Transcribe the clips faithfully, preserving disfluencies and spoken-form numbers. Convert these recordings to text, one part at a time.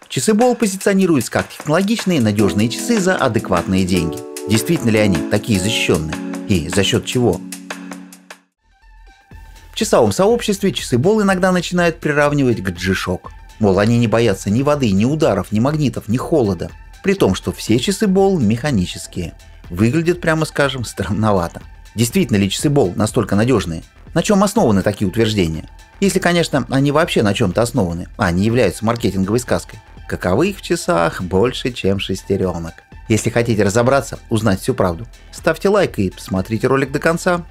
Часы Ball позиционируются как технологичные, надежные часы за адекватные деньги. Действительно ли они такие защищенные? И за счет чего? В часовом сообществе часы Ball иногда начинают приравнивать к G-Shock. Мол, они не боятся ни воды, ни ударов, ни магнитов, ни холода. При том, что все часы Ball механические. Выглядят, прямо скажем, странновато. Действительно ли часы Ball настолько надежные? На чем основаны такие утверждения? Если, конечно, они вообще на чем-то основаны, а не являются маркетинговой сказкой. Каковых в часах больше, чем шестеренок. Если хотите разобраться, узнать всю правду, ставьте лайк и смотрите ролик до конца.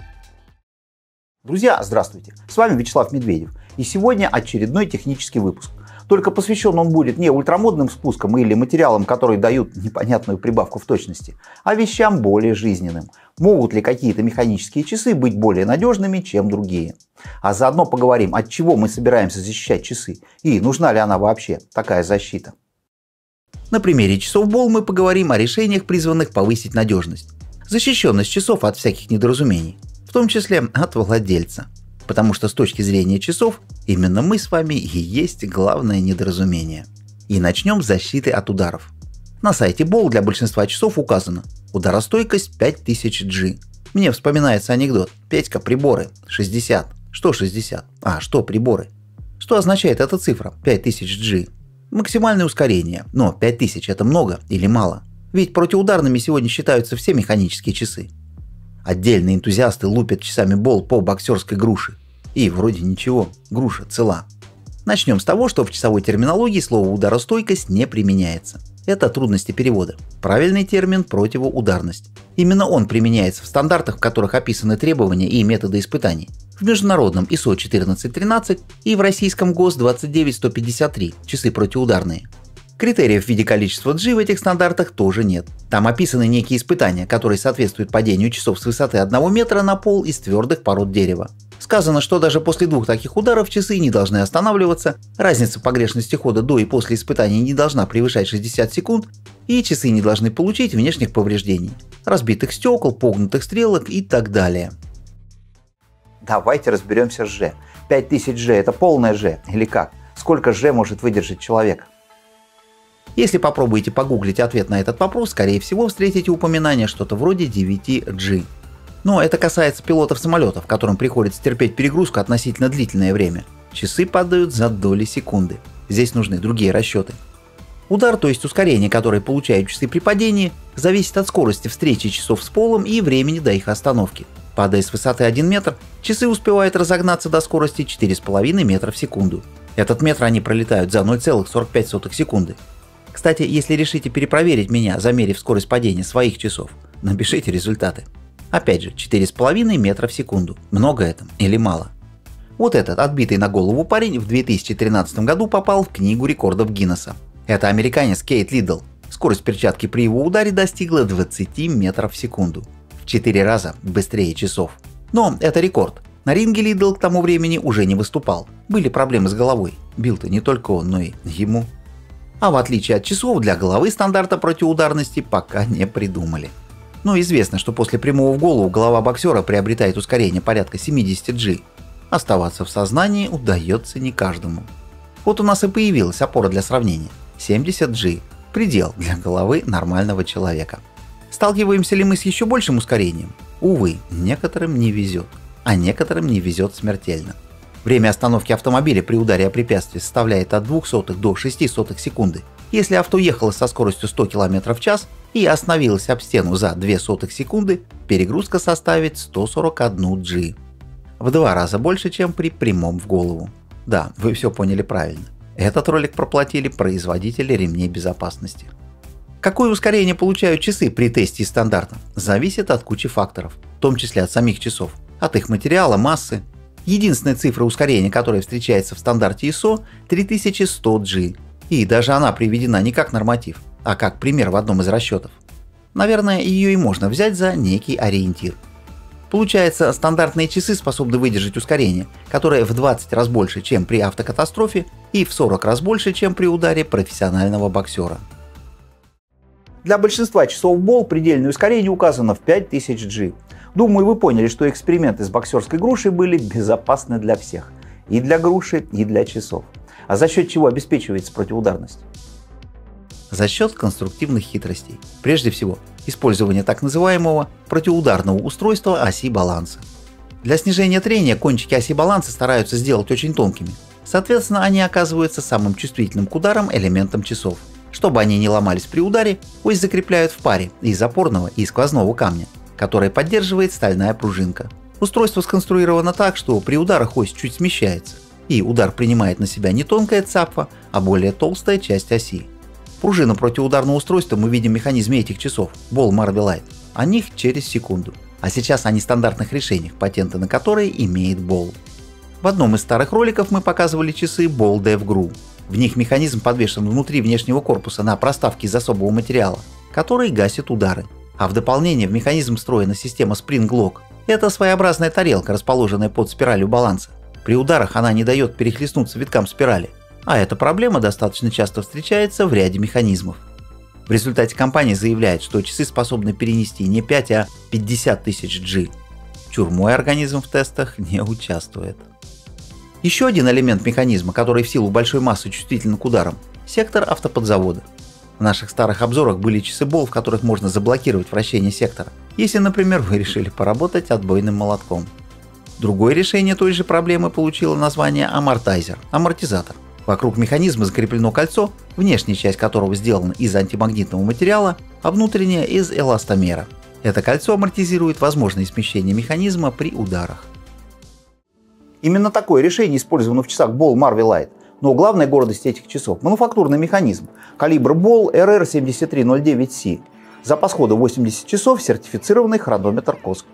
Друзья, здравствуйте! С вами Вячеслав Медведев. И сегодня очередной технический выпуск. Только посвящен он будет не ультрамодным спускам или материалам, которые дают непонятную прибавку в точности, а вещам более жизненным. Могут ли какие-то механические часы быть более надежными, чем другие? А заодно поговорим, от чего мы собираемся защищать часы и нужна ли она вообще, такая защита. На примере часов Ball мы поговорим о решениях, призванных повысить надежность. Защищенность часов от всяких недоразумений, в том числе от владельца. Потому что с точки зрения часов, именно мы с вами и есть главное недоразумение. И начнем с защиты от ударов. На сайте Ball для большинства часов указано ударостойкость пять тысяч джи. Мне вспоминается анекдот: Петька, приборы, шестьдесят. Что шестьдесят? А, что приборы? Что означает эта цифра пять тысяч джи? Максимальное ускорение, но пять тысяч это много или мало? Ведь противоударными сегодня считаются все механические часы. Отдельные энтузиасты лупят часами Ball по боксерской груше. И вроде ничего, груша цела. Начнем с того, что в часовой терминологии слово ударостойкость не применяется. Это трудности перевода. Правильный термин – противоударность. Именно он применяется в стандартах, в которых описаны требования и методы испытаний. В международном ай эс о четырнадцать тринадцать и в российском ГОСТ двадцать девять сто пятьдесят три часы противоударные. Критериев в виде количества джи в этих стандартах тоже нет. Там описаны некие испытания, которые соответствуют падению часов с высоты одного метра на пол из твердых пород дерева. Сказано, что даже после двух таких ударов часы не должны останавливаться, разница погрешности хода до и после испытаний не должна превышать шестьдесят секунд, и часы не должны получить внешних повреждений, разбитых стекол, погнутых стрелок и так далее. Давайте разберемся с G. пять тысяч джи это полное G или как? Сколько G может выдержать человек? Если попробуете погуглить ответ на этот вопрос, скорее всего встретите упоминание что-то вроде девять джи. Но это касается пилотов самолетов, которым приходится терпеть перегрузку относительно длительное время. Часы падают за доли секунды. Здесь нужны другие расчеты. Удар, то есть ускорение, которое получают часы при падении, зависит от скорости встречи часов с полом и времени до их остановки. Падая с высоты один метр, часы успевают разогнаться до скорости четыре с половиной метра в секунду. Этот метр они пролетают за ноль целых сорок пять сотых секунды. Кстати, если решите перепроверить меня, замерив скорость падения своих часов, напишите результаты. Опять же, четыре с половиной метра в секунду. Много это или мало? Вот этот отбитый на голову парень в две тысячи тринадцатом году попал в книгу рекордов Гиннесса. Это американец Кейт Лидл. Скорость перчатки при его ударе достигла двадцать метров в секунду. В четыре раза быстрее часов. Но это рекорд. На ринге Лидл к тому времени уже не выступал. Были проблемы с головой. Бил-то не только он, но и ему. А в отличие от часов, для головы стандарта противоударности пока не придумали. Но известно, что после прямого в голову голова боксера приобретает ускорение порядка семьдесят джи. Оставаться в сознании удается не каждому. Вот у нас и появилась опора для сравнения. семьдесят джи – предел для головы нормального человека. Сталкиваемся ли мы с еще большим ускорением? Увы, некоторым не везет, а некоторым не везет смертельно. Время остановки автомобиля при ударе о препятствие составляет от двух сотых до шести сотых секунды. Если авто ехало со скоростью сто километров в час и остановилось об стену за две сотых секунды, перегрузка составит сто сорок одна джи. В два раза больше, чем при прямом в голову. Да, вы все поняли правильно. Этот ролик проплатили производители ремней безопасности. Какое ускорение получают часы при тесте из стандарта, зависит от кучи факторов, в том числе от самих часов, от их материала, массы. Единственная цифра ускорения, которая встречается в стандарте ай эс о – три тысячи сто джи. И даже она приведена не как норматив, а как пример в одном из расчетов. Наверное, ее и можно взять за некий ориентир. Получается, стандартные часы способны выдержать ускорение, которое в двадцать раз больше, чем при автокатастрофе, и в сорок раз больше, чем при ударе профессионального боксера. Для большинства часов Ball предельное ускорение указано в пять тысяч джи. Думаю, вы поняли, что эксперименты с боксерской грушей были безопасны для всех. И для груши, и для часов. А за счет чего обеспечивается противоударность? За счет конструктивных хитростей. Прежде всего, использование так называемого противоударного устройства оси баланса. Для снижения трения кончики оси баланса стараются сделать очень тонкими. Соответственно, они оказываются самым чувствительным к ударам элементом часов. Чтобы они не ломались при ударе, ось закрепляют в паре из опорного и сквозного камня, который поддерживает стальная пружинка. Устройство сконструировано так, что при ударах ось чуть смещается, и удар принимает на себя не тонкая цапфа, а более толстая часть оси. Пружину противоударного устройства мы видим в механизме этих часов Ball Marvellite. О них через секунду. А сейчас о нестандартных решениях, патенты на которые имеет Ball. В одном из старых роликов мы показывали часы Ball DevGru. В них механизм подвешен внутри внешнего корпуса на проставке из особого материала, который гасит удары. А в дополнение в механизм встроена система Spring Lock. Это своеобразная тарелка, расположенная под спиралью баланса. При ударах она не дает перехлестнуться виткам спирали. А эта проблема достаточно часто встречается в ряде механизмов. В результате компания заявляет, что часы способны перенести не пять, а пятьдесят тысяч джи. Чур, мой организм в тестах не участвует. Еще один элемент механизма, который в силу большой массы чувствителен к ударам – сектор автоподзавода. В наших старых обзорах были часы Ball, в которых можно заблокировать вращение сектора, если, например, вы решили поработать отбойным молотком. Другое решение той же проблемы получило название амортайзер – амортизатор. Вокруг механизма закреплено кольцо, внешняя часть которого сделана из антимагнитного материала, а внутренняя – из эластомера. Это кольцо амортизирует возможные смещения механизма при ударах. Именно такое решение использовано в часах Ball Marvellite, но главная гордость этих часов – мануфактурный механизм, калибр Ball эр эр семь три ноль девять си, запас хода восемьдесят часов, сертифицированный хронометр коск.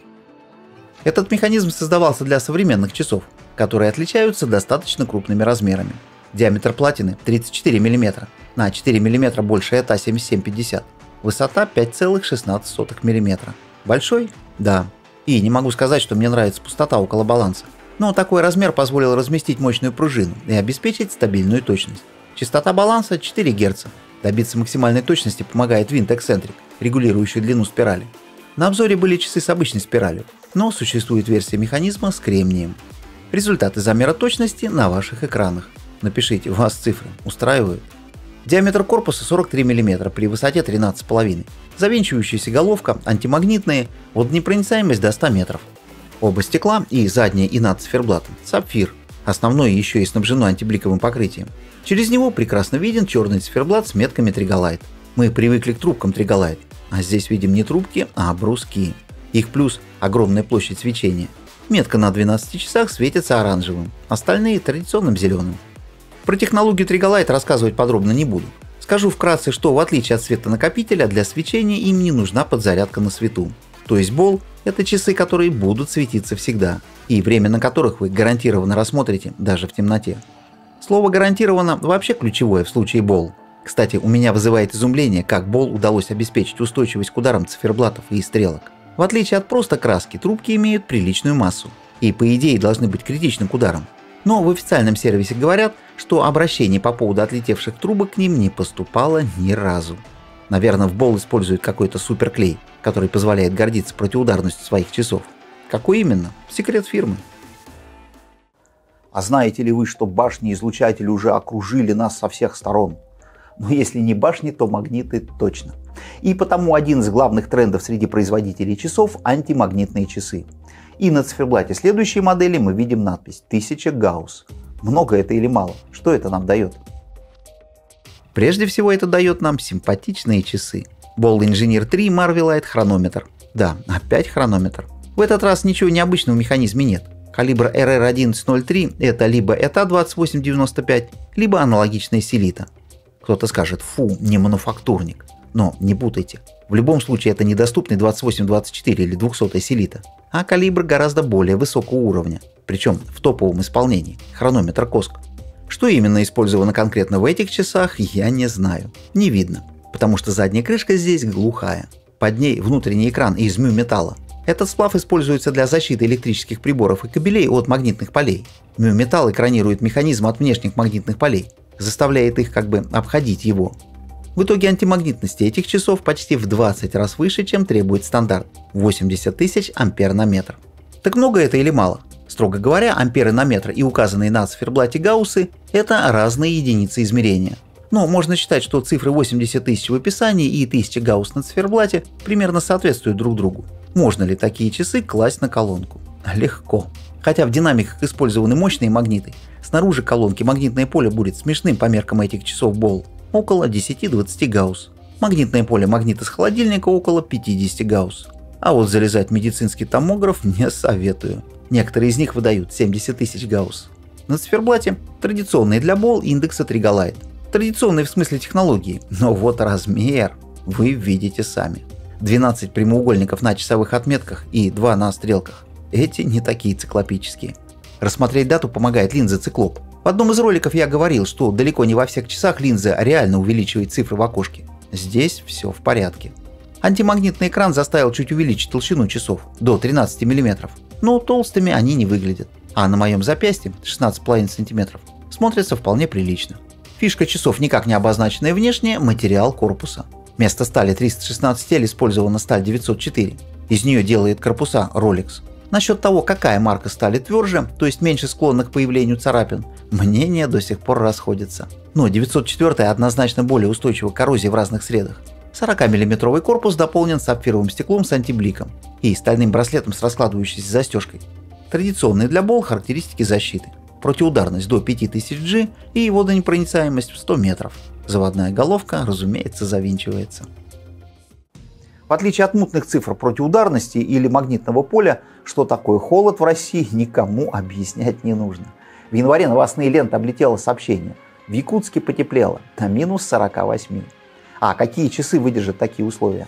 Этот механизм создавался для современных часов, которые отличаются достаточно крупными размерами. Диаметр платины тридцать четыре миллиметра, на четыре миллиметра больше ЭТА семьдесят семь пятьдесят, высота пять целых шестнадцать сотых миллиметра. Большой? Да. И не могу сказать, что мне нравится пустота около баланса. Но такой размер позволил разместить мощную пружину и обеспечить стабильную точность. Частота баланса четыре герца. Добиться максимальной точности помогает винт-эксцентрик, регулирующий длину спирали. На обзоре были часы с обычной спиралью, но существует версия механизма с кремнием. Результаты замера точности на ваших экранах. Напишите, вас цифры устраивают? Диаметр корпуса сорок три миллиметра при высоте тринадцать целых пять десятых. Завинчивающаяся головка, антимагнитные, водонепроницаемость до ста метров. Оба стекла, и заднее, и над циферблатом, сапфир. Основное еще и снабжено антибликовым покрытием. Через него прекрасно виден черный циферблат с метками Триголайт. Мы привыкли к трубкам Триголайт, а здесь видим не трубки, а бруски. Их плюс – огромная площадь свечения. Метка на двенадцати часах светится оранжевым, остальные – традиционным зеленым. Про технологию Триголайт рассказывать подробно не буду. Скажу вкратце, что в отличие от светонакопителя, для свечения им не нужна подзарядка на свету. То есть Ball – это часы, которые будут светиться всегда, и время на которых вы гарантированно рассмотрите даже в темноте. Слово «гарантированно» вообще ключевое в случае Ball. Кстати, у меня вызывает изумление, как Ball удалось обеспечить устойчивость к ударам циферблатов и стрелок. В отличие от просто краски, трубки имеют приличную массу и, по идее, должны быть критичны к ударам. Но в официальном сервисе говорят, что обращений по поводу отлетевших трубок к ним не поступало ни разу. Наверное, в Ball используют какой-то суперклей, который позволяет гордиться противоударностью своих часов. Какой именно? Секрет фирмы. А знаете ли вы, что башни-излучатели уже окружили нас со всех сторон? Но если не башни, то магниты точно. И потому один из главных трендов среди производителей часов – антимагнитные часы. И на циферблате следующей модели мы видим надпись тысяча гаусс. Много это или мало? Что это нам дает? Прежде всего это дает нам симпатичные часы. Ball Engineer три Marvellite хронометр. Да, опять хронометр. В этот раз ничего необычного в механизме нет. Калибр эр эр одиннадцать ноль три это либо ЭТА двадцать восемь девяносто пять, либо аналогичная Селита. Кто-то скажет, фу, не мануфактурник. Но не путайте. В любом случае это недоступный двадцать восемь двадцать четыре или двухсотая Селита, а калибр гораздо более высокого уровня, причем в топовом исполнении, хронометр коск. Что именно использовано конкретно в этих часах, я не знаю. Не видно, потому что задняя крышка здесь глухая. Под ней внутренний экран из мю-металла. Этот сплав используется для защиты электрических приборов и кабелей от магнитных полей. Мю-металл экранирует механизм от внешних магнитных полей, заставляет их как бы обходить его. В итоге антимагнитности этих часов почти в двадцать раз выше, чем требует стандарт – восемьдесят тысяч ампер на метр. Так много это или мало? Строго говоря, амперы на метр и указанные на циферблате гауссы – это разные единицы измерения. Но можно считать, что цифры восемьдесят тысяч в описании и тысяча гаусс на циферблате примерно соответствуют друг другу. Можно ли такие часы класть на колонку? Легко. Хотя в динамиках использованы мощные магниты, снаружи колонки магнитное поле будет смешным по меркам этих часов Ball – около десяти-двадцати гаусс. Магнитное поле магнита с холодильника около пятидесяти гаусс. А вот залезать в медицинский томограф не советую. Некоторые из них выдают семьдесят тысяч гаусс. На циферблате традиционный для Ball индекс Trigalite. Традиционный в смысле технологии, но вот размер вы видите сами. двенадцать прямоугольников на часовых отметках и два на стрелках. Эти не такие циклопические. Рассмотреть дату помогает линза Циклоп. В одном из роликов я говорил, что далеко не во всех часах линза реально увеличивает цифры в окошке. Здесь все в порядке. Антимагнитный экран заставил чуть увеличить толщину часов до тринадцати миллиметров, но толстыми они не выглядят. А на моем запястье шестнадцать целых пять сантиметров смотрится вполне прилично. Фишка часов никак не обозначенная внешне – материал корпуса. Вместо стали триста шестнадцать эль использована сталь девятьсот четыре. Из нее делает корпуса Rolex. Насчет того, какая марка стали тверже, то есть меньше склонна к появлению царапин, мнения до сих пор расходятся. Но девятьсот четыре однозначно более устойчива к коррозии в разных средах. сорокамиллиметровый корпус дополнен сапфировым стеклом с антибликом и стальным браслетом с раскладывающейся застежкой. Традиционные для Ball характеристики защиты. Протиударность до пяти тысяч джи и водонепроницаемость в сто метров. Заводная головка, разумеется, завинчивается. В отличие от мутных цифр протиударности или магнитного поля, что такое холод в России, никому объяснять не нужно. В январе новостные ленты облетело сообщение: в Якутске потеплело до минус сорока восьми. А какие часы выдержат такие условия?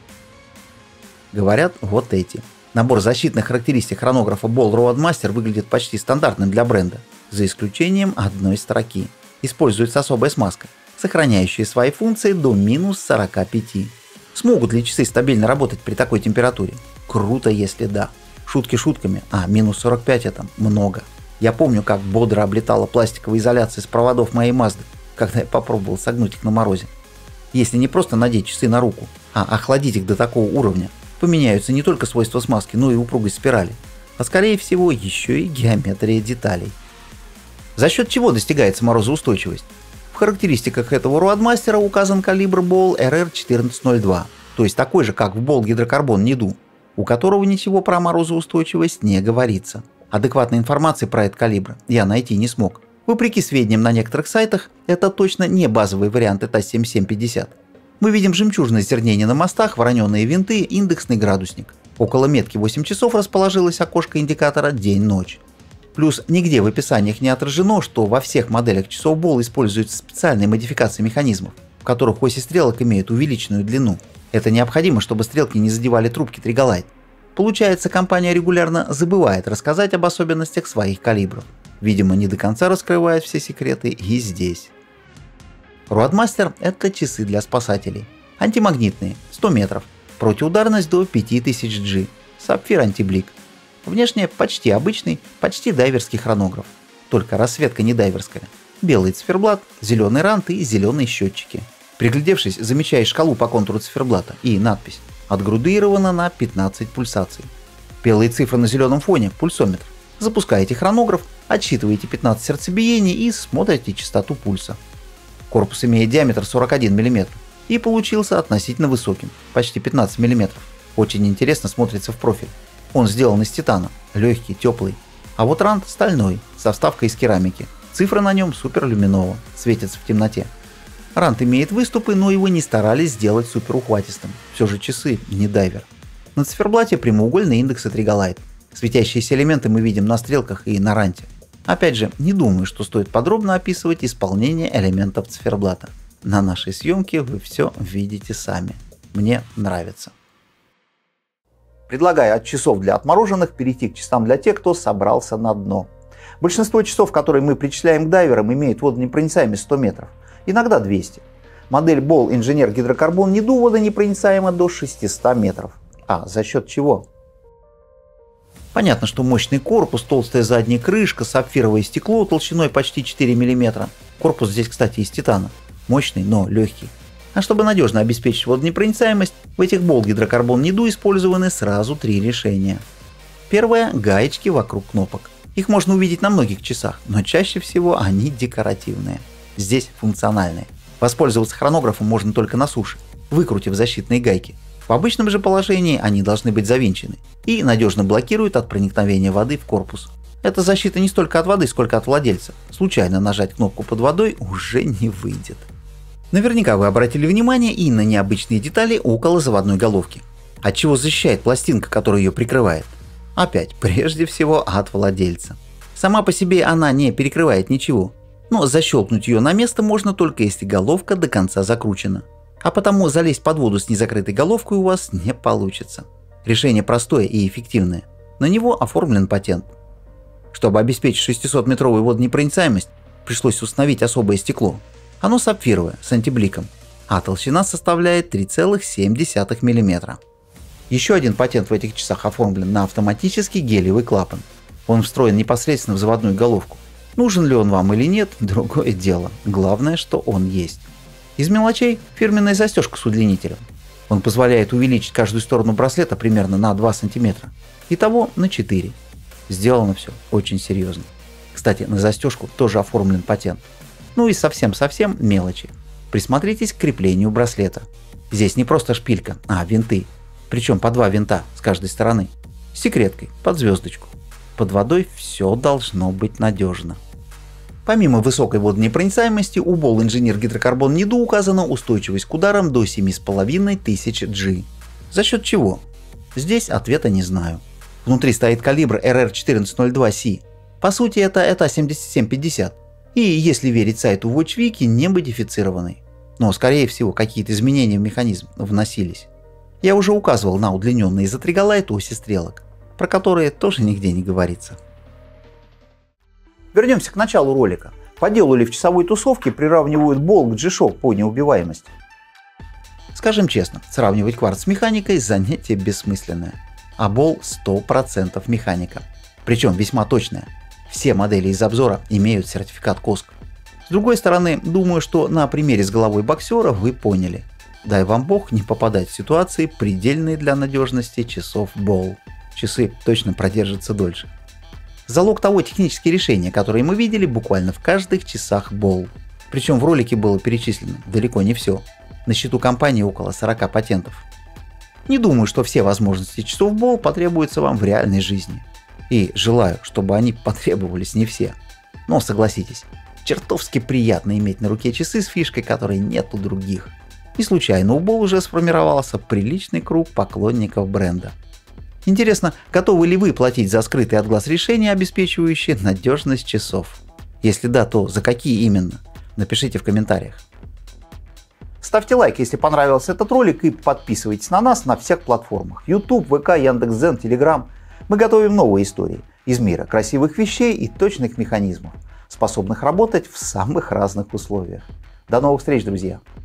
Говорят, вот эти. Набор защитных характеристик хронографа Ball Roadmaster выглядит почти стандартным для бренда, за исключением одной строки. Используется особая смазка, сохраняющая свои функции до минус сорока пяти. Смогут ли часы стабильно работать при такой температуре? Круто, если да. Шутки шутками, а минус сорок пять это много. Я помню, как бодро облетала пластиковая изоляция с проводов моей Mazda, когда я попробовал согнуть их на морозе. Если не просто надеть часы на руку, а охладить их до такого уровня, поменяются не только свойства смазки, но и упругость спирали, а скорее всего еще и геометрия деталей. За счет чего достигается морозоустойчивость? В характеристиках этого Roadmaster указан калибр Ball эр эр четырнадцать ноль два, то есть такой же, как в Ball гидрокарбон Nidu, у которого ничего про морозоустойчивость не говорится. Адекватной информации про этот калибр я найти не смог. Вопреки сведениям на некоторых сайтах, это точно не базовый вариант ИТА семь семь пятьдесят. Мы видим жемчужное зернение на мостах, вороненые винты, индексный градусник. Около метки восемь часов расположилось окошко индикатора день-ночь. Плюс нигде в описаниях не отражено, что во всех моделях часов Ball используются специальные модификации механизмов, в которых оси стрелок имеют увеличенную длину. Это необходимо, чтобы стрелки не задевали трубки Trigalite. Получается, компания регулярно забывает рассказать об особенностях своих калибров. Видимо, не до конца раскрывает все секреты и здесь. Roadmaster – это часы для спасателей. Антимагнитные, сто метров, протиударность до пяти тысяч джи, сапфир антиблик. Внешне почти обычный, почти дайверский хронограф. Только расцветка не дайверская. Белый циферблат, зеленый рант и зеленые счетчики. Приглядевшись, замечаешь шкалу по контуру циферблата и надпись: отградуирована на пятнадцать пульсаций. Белые цифры на зеленом фоне – пульсометр. Запускаете хронограф, отсчитываете пятнадцать сердцебиений и смотрите частоту пульса. Корпус имеет диаметр сорок один миллиметр и получился относительно высоким, почти пятнадцать миллиметров. Очень интересно смотрится в профиль. Он сделан из титана, легкий, теплый. А вот рант стальной, со вставкой из керамики. Цифры на нем суперлюминово, светятся в темноте. Рант имеет выступы, но его не старались сделать суперухватистым. Все же часы не дайвер. На циферблате прямоугольный индекс Trigalite. Светящиеся элементы мы видим на стрелках и на ранте. Опять же, не думаю, что стоит подробно описывать исполнение элементов циферблата. На нашей съемке вы все видите сами. Мне нравится. Предлагаю от часов для отмороженных перейти к часам для тех, кто собрался на дно. Большинство часов, которые мы причисляем к дайверам, имеют водонепроницаемость сто метров, иногда двести. Модель Ball Инженер Гидрокарбон Nidu водонепроницаема до шестисот метров. А за счет чего? Понятно, что мощный корпус, толстая задняя крышка, сапфировое стекло толщиной почти четыре миллиметра. Корпус здесь, кстати, из титана. Мощный, но легкий. А чтобы надежно обеспечить водонепроницаемость, в этих Ball гидрокарбон Nidu использованы сразу три решения. Первое – гаечки вокруг кнопок. Их можно увидеть на многих часах, но чаще всего они декоративные. Здесь функциональные. Воспользоваться хронографом можно только на суше, выкрутив защитные гайки. В обычном же положении они должны быть завинчены и надежно блокируют от проникновения воды в корпус. Эта защита не столько от воды, сколько от владельца. Случайно нажать кнопку под водой уже не выйдет. Наверняка вы обратили внимание и на необычные детали около заводной головки. От чего защищает пластинка, которая ее прикрывает? Опять, прежде всего от владельца. Сама по себе она не перекрывает ничего, но защелкнуть ее на место можно только если головка до конца закручена. А потому залезть под воду с незакрытой головкой у вас не получится. Решение простое и эффективное. На него оформлен патент. Чтобы обеспечить шестисотметровую водонепроницаемость, пришлось установить особое стекло. Оно сапфировое, с антибликом, а толщина составляет три целых семь десятых миллиметра. Еще один патент в этих часах оформлен на автоматический гелевый клапан. Он встроен непосредственно в заводную головку. Нужен ли он вам или нет – другое дело. Главное, что он есть. Из мелочей – фирменная застежка с удлинителем. Он позволяет увеличить каждую сторону браслета примерно на два сантиметра. Итого на четыре. Сделано все очень серьезно. Кстати, на застежку тоже оформлен патент. Ну и совсем-совсем мелочи. Присмотритесь к креплению браслета. Здесь не просто шпилька, а винты. Причем по два винта с каждой стороны. С секреткой, под звездочку. Под водой все должно быть надежно. Помимо высокой водонепроницаемости, у Ball Engineer Гидрокарбон Ниду указана устойчивость к ударам до семь с половиной тысяч джи. За счет чего? Здесь ответа не знаю. Внутри стоит калибр эр эр четырнадцать ноль два си. По сути это и ти эй семьдесят семь пятьдесят. И, если верить сайту WatchWiki, не модифицированный. Но, скорее всего, какие-то изменения в механизм вносились. Я уже указывал на удлиненные Zatrigalite оси стрелок, про которые тоже нигде не говорится. Вернемся к началу ролика. По делу ли в часовой тусовке приравнивают Ball к G-Shock по неубиваемости? Скажем честно, сравнивать кварц с механикой – занятие бессмысленное. А Ball сто процентов механика. Причем весьма точная. Все модели из обзора имеют сертификат коск. С другой стороны, думаю, что на примере с головой боксера вы поняли. Дай вам бог не попадать в ситуации, предельные для надежности часов Ball. Часы точно продержатся дольше. Залог того технические решения, которые мы видели буквально в каждых часах Ball. Причем в ролике было перечислено далеко не все. На счету компании около сорока патентов. Не думаю, что все возможности часов Ball потребуются вам в реальной жизни. И желаю, чтобы они потребовались не все. Но согласитесь, чертовски приятно иметь на руке часы с фишкой, которой нет у других. Не случайно у Ball уже сформировался приличный круг поклонников бренда. Интересно, готовы ли вы платить за скрытые от глаз решения, обеспечивающие надежность часов? Если да, то за какие именно? Напишите в комментариях. Ставьте лайк, если понравился этот ролик, и подписывайтесь на нас на всех платформах. YouTube, вэ ка, Яндекс.Дзен, Telegram. Мы готовим новые истории из мира красивых вещей и точных механизмов, способных работать в самых разных условиях. До новых встреч, друзья!